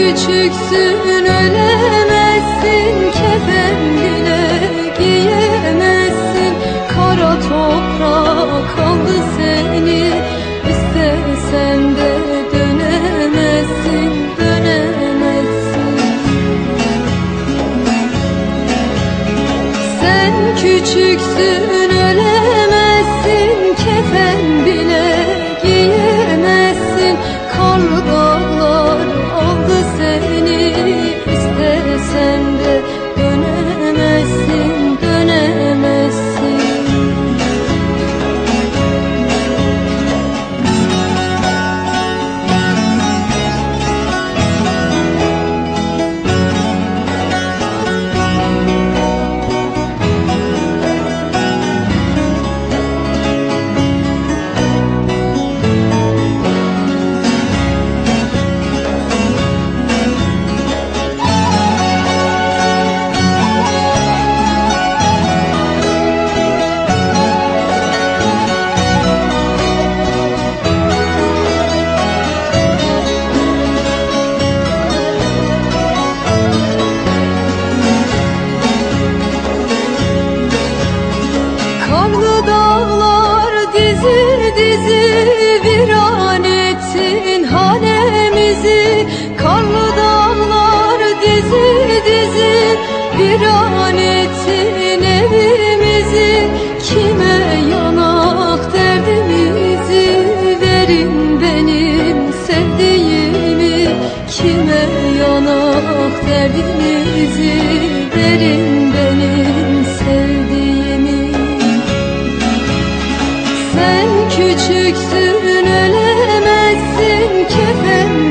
küçüksün, ölemezsin, kefen bile giyemezsin. Kara toprak aldı seni, istesen de dönemezsin, dönemezsin. Sen küçüksün, ölemezsin, kefen bile giyemezsin. Karlı dağlar aldı seni, istesen de dönemezsin, dönemezsin. Karlı dağlar dizi dizi viran ettin hanemizi. Karlı dağlar dizi dizi viran ettin evimizi. Kime yanak derdimizi, verin benim sevdiğimi. Kime yanak derdimizi, verin benim sevdiğimi. Sen küçüksün, ölemezsin, kefen